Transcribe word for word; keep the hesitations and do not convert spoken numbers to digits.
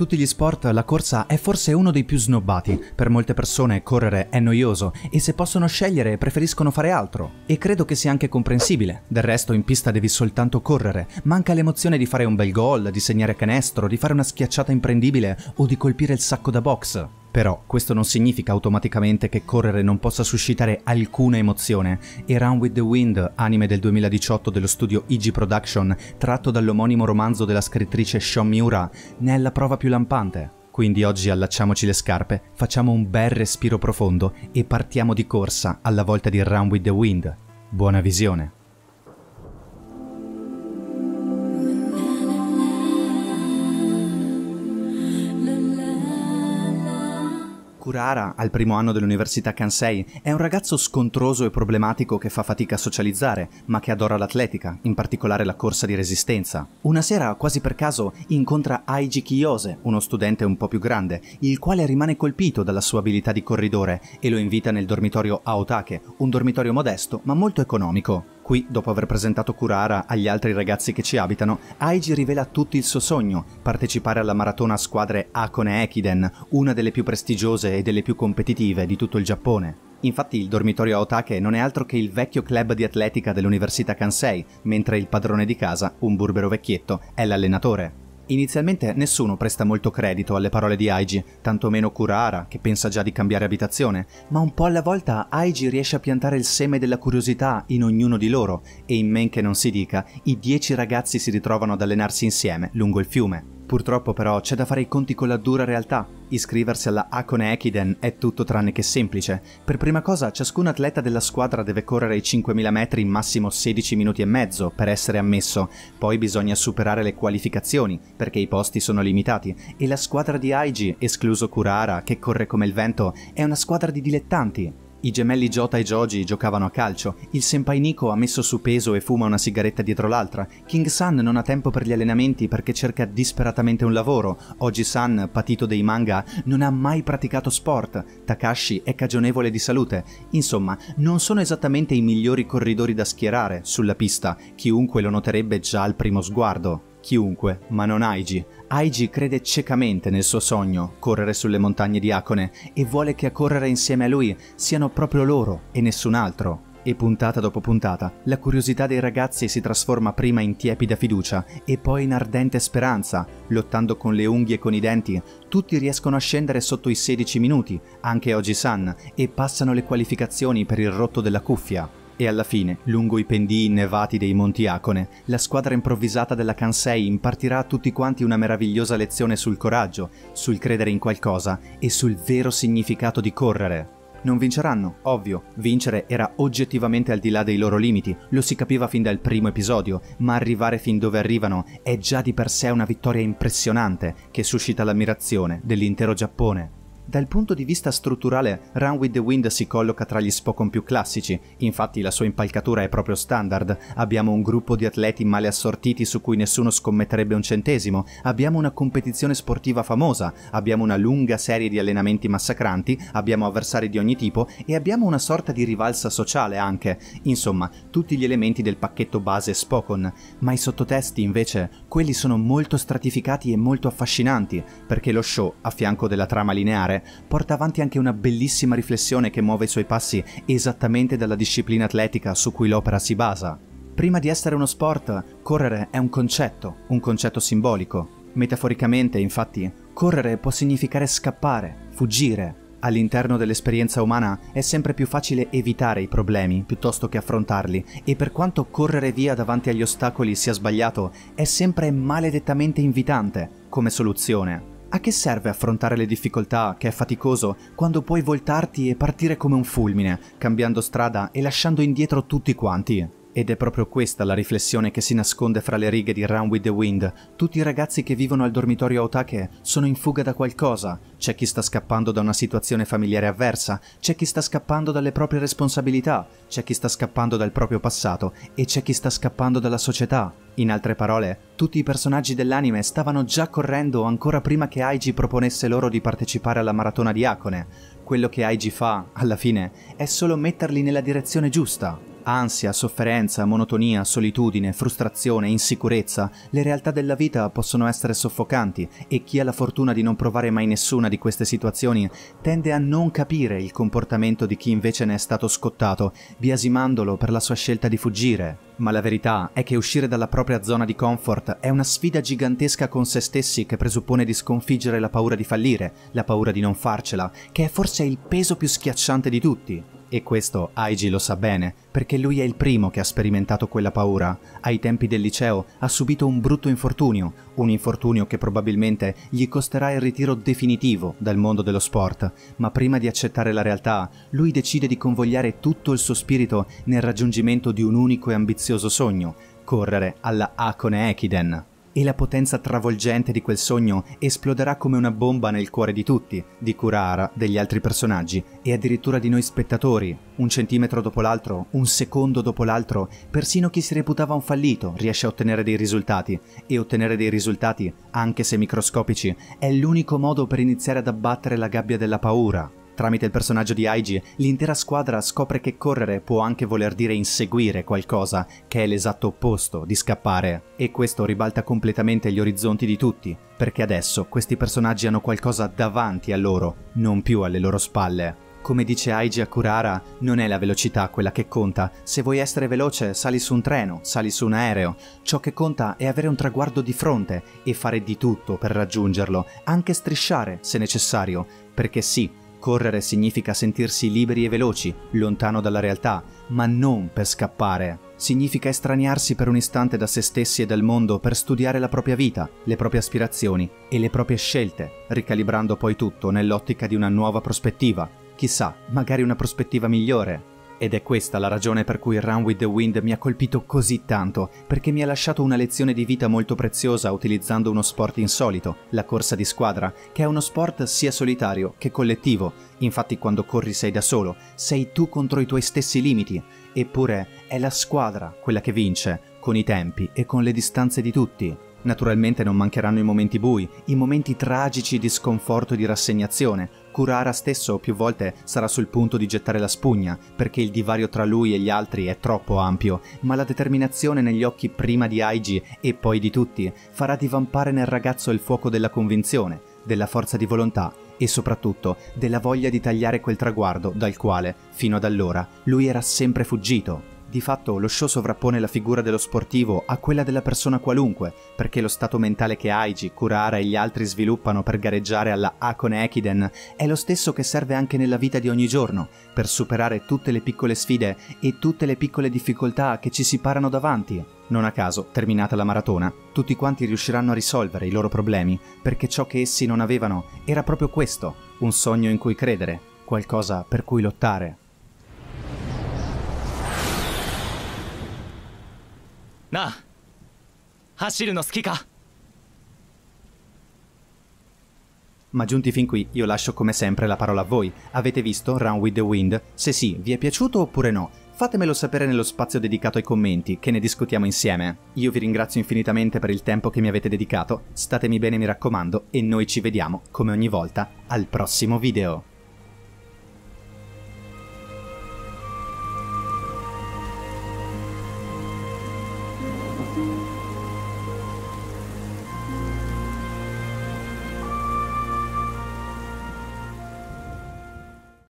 tutti gli sport la corsa è forse uno dei più snobbati. Per molte persone correre è noioso e se possono scegliere preferiscono fare altro. E credo che sia anche comprensibile. Del resto in pista devi soltanto correre. Manca l'emozione di fare un bel gol, di segnare canestro, di fare una schiacciata imprendibile o di colpire il sacco da box. Però questo non significa automaticamente che correre non possa suscitare alcuna emozione e Run with the Wind, anime del duemiladiciotto dello studio I G Production, tratto dall'omonimo romanzo della scrittrice Sean Miura, ne è la prova più lampante. Quindi oggi allacciamoci le scarpe, facciamo un bel respiro profondo e partiamo di corsa alla volta di Run with the Wind. Buona visione! Kurahara, al primo anno dell'università Kansei, è un ragazzo scontroso e problematico che fa fatica a socializzare, ma che adora l'atletica, in particolare la corsa di resistenza. Una sera, quasi per caso, incontra Aiji Kiyose, uno studente un po' più grande, il quale rimane colpito dalla sua abilità di corridore e lo invita nel dormitorio Aotake, un dormitorio modesto ma molto economico. Qui, dopo aver presentato Kurahara agli altri ragazzi che ci abitano, Aiji rivela a tutti il suo sogno, partecipare alla maratona a squadre Hakone Ekiden, una delle più prestigiose e delle più competitive di tutto il Giappone. Infatti il dormitorio Aotake non è altro che il vecchio club di atletica dell'università Kansei, mentre il padrone di casa, un burbero vecchietto, è l'allenatore. Inizialmente nessuno presta molto credito alle parole di Aiji, tantomeno Kurahara, che pensa già di cambiare abitazione, ma un po' alla volta Aiji riesce a piantare il seme della curiosità in ognuno di loro e in men che non si dica, i dieci ragazzi si ritrovano ad allenarsi insieme lungo il fiume. Purtroppo però c'è da fare i conti con la dura realtà. Iscriversi alla Hakone Ekiden è tutto tranne che semplice. Per prima cosa ciascun atleta della squadra deve correre i cinquemila metri in massimo sedici minuti e mezzo per essere ammesso, poi bisogna superare le qualificazioni perché i posti sono limitati e la squadra di Aiji, escluso Kurahara che corre come il vento, è una squadra di dilettanti. I gemelli Jota e Joji giocavano a calcio, il senpai Nico ha messo su peso e fuma una sigaretta dietro l'altra, King-san non ha tempo per gli allenamenti perché cerca disperatamente un lavoro, Oji-san, patito dei manga, non ha mai praticato sport, Takashi è cagionevole di salute. Insomma, non sono esattamente i migliori corridori da schierare sulla pista, chiunque lo noterebbe già al primo sguardo. Chiunque, ma non Aiji. Aiji crede ciecamente nel suo sogno, correre sulle montagne di Hakone, e vuole che a correre insieme a lui siano proprio loro e nessun altro. E puntata dopo puntata, la curiosità dei ragazzi si trasforma prima in tiepida fiducia e poi in ardente speranza. Lottando con le unghie e con i denti, tutti riescono a scendere sotto i sedici minuti, anche Oji-san, e passano le qualificazioni per il rotto della cuffia. E alla fine, lungo i pendii innevati dei monti Hakone, la squadra improvvisata della Kansei impartirà a tutti quanti una meravigliosa lezione sul coraggio, sul credere in qualcosa e sul vero significato di correre. Non vinceranno, ovvio, vincere era oggettivamente al di là dei loro limiti, lo si capiva fin dal primo episodio, ma arrivare fin dove arrivano è già di per sé una vittoria impressionante che suscita l'ammirazione dell'intero Giappone. Dal punto di vista strutturale, Run with the Wind si colloca tra gli Spokon più classici, infatti la sua impalcatura è proprio standard, abbiamo un gruppo di atleti male assortiti su cui nessuno scommetterebbe un centesimo, abbiamo una competizione sportiva famosa, abbiamo una lunga serie di allenamenti massacranti, abbiamo avversari di ogni tipo e abbiamo una sorta di rivalsa sociale anche, insomma, tutti gli elementi del pacchetto base Spokon, ma i sottotesti invece, quelli sono molto stratificati e molto affascinanti, perché lo show, a fianco della trama lineare, porta avanti anche una bellissima riflessione che muove i suoi passi esattamente dalla disciplina atletica su cui l'opera si basa. Prima di essere uno sport, correre è un concetto, un concetto simbolico. Metaforicamente, infatti, correre può significare scappare, fuggire. All'interno dell'esperienza umana è sempre più facile evitare i problemi piuttosto che affrontarli e per quanto correre via davanti agli ostacoli sia sbagliato, è sempre maledettamente invitante come soluzione. A che serve affrontare le difficoltà, che è faticoso, quando puoi voltarti e partire come un fulmine, cambiando strada e lasciando indietro tutti quanti? Ed è proprio questa la riflessione che si nasconde fra le righe di Run with the Wind. Tutti i ragazzi che vivono al dormitorio Aotake sono in fuga da qualcosa. C'è chi sta scappando da una situazione familiare avversa, c'è chi sta scappando dalle proprie responsabilità, c'è chi sta scappando dal proprio passato e c'è chi sta scappando dalla società. In altre parole, tutti i personaggi dell'anime stavano già correndo ancora prima che Aiji proponesse loro di partecipare alla maratona di Hakone. Quello che Aiji fa, alla fine, è solo metterli nella direzione giusta. Ansia, sofferenza, monotonia, solitudine, frustrazione, insicurezza, le realtà della vita possono essere soffocanti e chi ha la fortuna di non provare mai nessuna di queste situazioni tende a non capire il comportamento di chi invece ne è stato scottato, biasimandolo per la sua scelta di fuggire. Ma la verità è che uscire dalla propria zona di comfort è una sfida gigantesca con se stessi che presuppone di sconfiggere la paura di fallire, la paura di non farcela, che è forse il peso più schiacciante di tutti. E questo Aiji lo sa bene, perché lui è il primo che ha sperimentato quella paura. Ai tempi del liceo ha subito un brutto infortunio, un infortunio che probabilmente gli costerà il ritiro definitivo dal mondo dello sport, ma prima di accettare la realtà, lui decide di convogliare tutto il suo spirito nel raggiungimento di un unico e ambizioso sogno, correre alla Hakone Ekiden. E la potenza travolgente di quel sogno esploderà come una bomba nel cuore di tutti, di Kurahara, degli altri personaggi e addirittura di noi spettatori. Un centimetro dopo l'altro, un secondo dopo l'altro, persino chi si reputava un fallito riesce a ottenere dei risultati, e ottenere dei risultati, anche se microscopici, è l'unico modo per iniziare ad abbattere la gabbia della paura. Tramite il personaggio di Aiji, l'intera squadra scopre che correre può anche voler dire inseguire qualcosa, che è l'esatto opposto di scappare. E questo ribalta completamente gli orizzonti di tutti, perché adesso questi personaggi hanno qualcosa davanti a loro, non più alle loro spalle. Come dice Aiji a Kurahara, non è la velocità quella che conta. Se vuoi essere veloce, sali su un treno, sali su un aereo. Ciò che conta è avere un traguardo di fronte e fare di tutto per raggiungerlo, anche strisciare se necessario, perché sì, correre significa sentirsi liberi e veloci, lontano dalla realtà, ma non per scappare. Significa estraniarsi per un istante da se stessi e dal mondo per studiare la propria vita, le proprie aspirazioni e le proprie scelte, ricalibrando poi tutto nell'ottica di una nuova prospettiva. Chissà, magari una prospettiva migliore. Ed è questa la ragione per cui Run with the Wind mi ha colpito così tanto, perché mi ha lasciato una lezione di vita molto preziosa utilizzando uno sport insolito, la corsa di squadra, che è uno sport sia solitario che collettivo. Infatti quando corri sei da solo, sei tu contro i tuoi stessi limiti, eppure è la squadra quella che vince, con i tempi e con le distanze di tutti. Naturalmente non mancheranno i momenti bui, i momenti tragici di sconforto e di rassegnazione. Kurahara stesso più volte sarà sul punto di gettare la spugna, perché il divario tra lui e gli altri è troppo ampio, ma la determinazione negli occhi prima di Aiji e poi di tutti farà divampare nel ragazzo il fuoco della convinzione, della forza di volontà e soprattutto della voglia di tagliare quel traguardo dal quale, fino ad allora, lui era sempre fuggito. Di fatto lo show sovrappone la figura dello sportivo a quella della persona qualunque, perché lo stato mentale che Aiji, Kurahara e gli altri sviluppano per gareggiare alla Hakone Ekiden è lo stesso che serve anche nella vita di ogni giorno, per superare tutte le piccole sfide e tutte le piccole difficoltà che ci si parano davanti. Non a caso, terminata la maratona, tutti quanti riusciranno a risolvere i loro problemi, perché ciò che essi non avevano era proprio questo, un sogno in cui credere, qualcosa per cui lottare. なあ、走るの好きか? Ma giunti fin qui, io lascio come sempre la parola a voi. Avete visto Run with the Wind? Se sì, vi è piaciuto oppure no? Fatemelo sapere nello spazio dedicato ai commenti, che ne discutiamo insieme. Io vi ringrazio infinitamente per il tempo che mi avete dedicato, statemi bene mi raccomando, e noi ci vediamo, come ogni volta, al prossimo video. Thank you.